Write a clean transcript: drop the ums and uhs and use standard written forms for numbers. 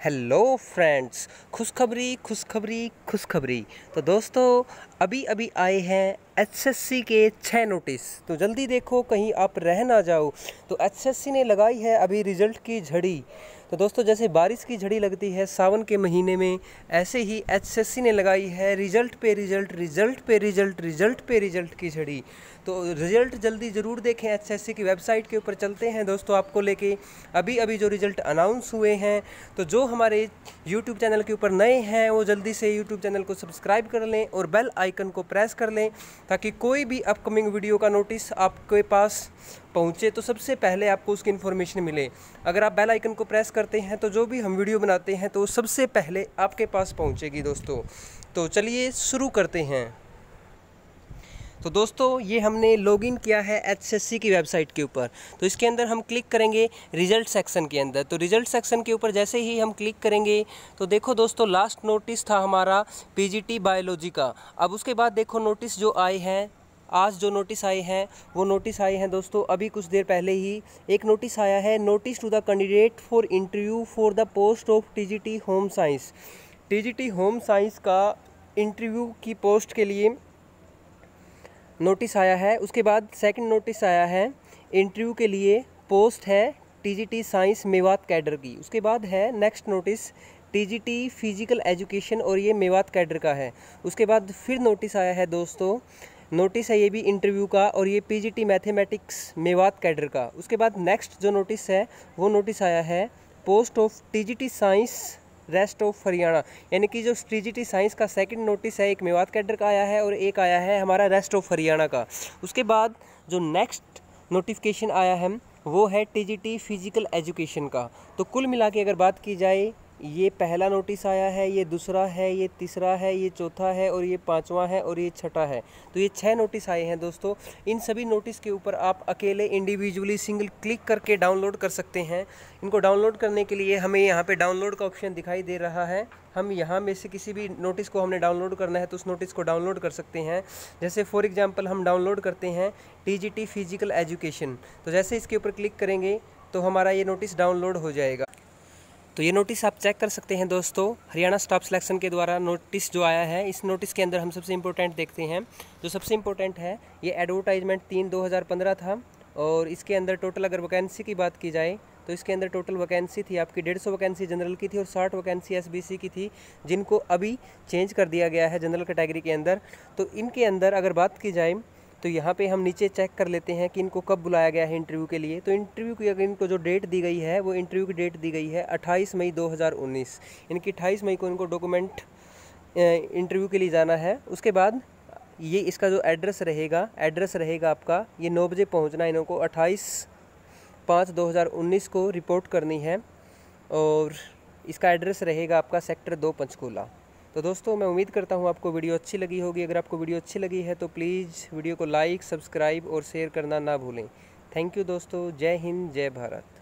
Hello friends, खुशखबरी खुशखबरी खुशखबरी। तो दोस्तों अभी अभी आए हैं एचएससी के 6 नोटिस, तो जल्दी देखो कहीं आप रह ना जाओ। तो एचएससी ने लगाई है अभी रिज़ल्ट की झड़ी। तो दोस्तों जैसे बारिश की झड़ी लगती है सावन के महीने में, ऐसे ही एचएससी ने लगाई है रिज़ल्ट पे रिज़ल्ट, रिज़ल्ट पे रिज़ल्ट, रिज़ल्ट पे रिज़ल्ट की झड़ी। तो रिज़ल्ट जल्दी ज़रूर देखें, एचएससी की वेबसाइट के ऊपर चलते हैं दोस्तों आपको लेके। अभी अभी जो रिज़ल्ट अनाउंस हुए हैं, तो जो हमारे यूट्यूब चैनल के ऊपर नए हैं वो जल्दी से यूट्यूब चैनल को सब्सक्राइब कर लें और बेल आइकन को प्रेस कर लें, ताकि कोई भी अपकमिंग वीडियो का नोटिस आपके पास पहुंचे तो सबसे पहले आपको उसकी इन्फॉर्मेशन मिले। अगर आप बेल आइकन को प्रेस करते हैं तो जो भी हम वीडियो बनाते हैं तो सबसे पहले आपके पास पहुंचेगी दोस्तों। तो चलिए शुरू करते हैं। तो दोस्तों ये हमने लॉगिन किया है एचएससी की वेबसाइट के ऊपर। तो इसके अंदर हम क्लिक करेंगे रिज़ल्ट सेक्शन के अंदर। तो रिज़ल्ट सेक्शन के ऊपर जैसे ही हम क्लिक करेंगे तो देखो दोस्तों लास्ट नोटिस था हमारा पीजीटी बायोलॉजी का। अब उसके बाद देखो नोटिस जो आए हैं, आज जो नोटिस आए हैं वो नोटिस आए हैं दोस्तों अभी कुछ देर पहले ही। एक नोटिस आया है, notice to the candidate for interview for the post of TGT home science. TGT home science का इंटरव्यू की पोस्ट के लिए नोटिस आया है। उसके बाद सेकंड नोटिस आया है इंटरव्यू के लिए, पोस्ट है टीजीटी साइंस मेवात कैडर की। उसके बाद है next notice TGT physical education, और ये मेवात कैडर का है। उसके बाद फिर नोटिस आया है दोस्तों, नोटिस है ये भी इंटरव्यू का, और ये पीजीटी मैथमेटिक्स मेवात कैडर का। उसके बाद नेक्स्ट जो नोटिस है वो नोटिस आया है post of TGT science rest of Haryana, यानी कि जो टीजीटी साइंस का सेकंड नोटिस है एक मेवात कैडर का आया है और एक आया है हमारा रेस्ट ऑफ हरियाणा का। उसके बाद जो नेक्स्ट नोटिफिकेशन आया है वो है टीजीटी फिजिकल एजुकेशन का। तो कुल मिला के अगर बात की जाए, ये पहला नोटिस आया है, ये दूसरा है, ये तीसरा है, ये चौथा है, और ये पांचवा है, और ये छठा है। तो ये 6 नोटिस आए हैं दोस्तों। इन सभी नोटिस के ऊपर आप अकेले इंडिविजुअली सिंगल क्लिक करके डाउनलोड कर सकते हैं। इनको डाउनलोड करने के लिए हमें यहाँ पे डाउनलोड का ऑप्शन दिखाई दे रहा है। हम यहाँ में से किसी भी नोटिस को हमने डाउनलोड करना है तो उस नोटिस को डाउनलोड कर सकते हैं। जैसे फॉर एग्जांपल हम डाउनलोड करते हैं टीजीटी फिजिकल एजुकेशन। तो जैसे इसके ऊपर क्लिक करेंगे तो हमारा ये नोटिस डाउनलोड हो जाएगा। तो ये नोटिस आप चेक कर सकते हैं दोस्तों, हरियाणा स्टाफ सिलेक्शन के द्वारा नोटिस जो आया है। इस नोटिस के अंदर हम सबसे इम्पोर्टेंट देखते हैं। जो सबसे इम्पोर्टेंट है, ये एडवर्टाइजमेंट 3/2015 था, और इसके अंदर टोटल अगर वैकेंसी की बात की जाए तो इसके अंदर टोटल वैकेंसी थी आपकी 150 वैकेंसी जनरल की थी और 60 वैकेंसी एसबीसी की थी, जिनको अभी चेंज कर दिया गया है जनरल कैटेगरी के अंदर। तो इनके अंदर अगर बात की जाए तो यहाँ पे हम नीचे चेक कर लेते हैं कि इनको कब बुलाया गया है इंटरव्यू के लिए। तो इंटरव्यू की अगर इनको जो डेट दी गई है वो इंटरव्यू की डेट दी गई है 28 मई 2019, इनकी 28 मई को इनको डॉक्यूमेंट इंटरव्यू के लिए जाना है। उसके बाद ये इसका जो एड्रेस रहेगा आपका, ये 9 बजे पहुँचना है इनको, 28/5/2019 को रिपोर्ट करनी है, और इसका एड्रेस रहेगा आपका सेक्टर 2 पंचकूला। तो दोस्तों मैं उम्मीद करता हूँ आपको वीडियो अच्छी लगी होगी। अगर आपको वीडियो अच्छी लगी है तो प्लीज़ वीडियो को लाइक, सब्सक्राइब और शेयर करना ना भूलें। थैंक यू दोस्तों। जय हिंद, जय भारत।